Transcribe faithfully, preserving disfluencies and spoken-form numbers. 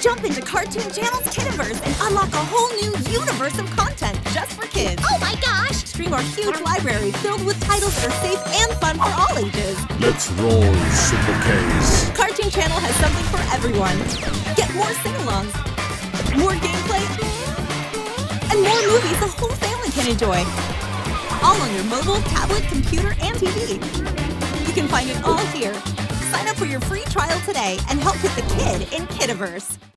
Jump into Kartoon Channel's Kidaverse and unlock a whole new universe of content just for kids. Oh my gosh! Stream our huge library filled with titles that are safe and fun for all ages. Let's roll, Super K's. Kartoon Channel has something for everyone. Get more sing-alongs, more gameplay, and more movies the whole family can enjoy. All on your mobile, tablet, computer, and T V. You can find it all here. Sign up for your free trial today and help put the kid in Kidaverse.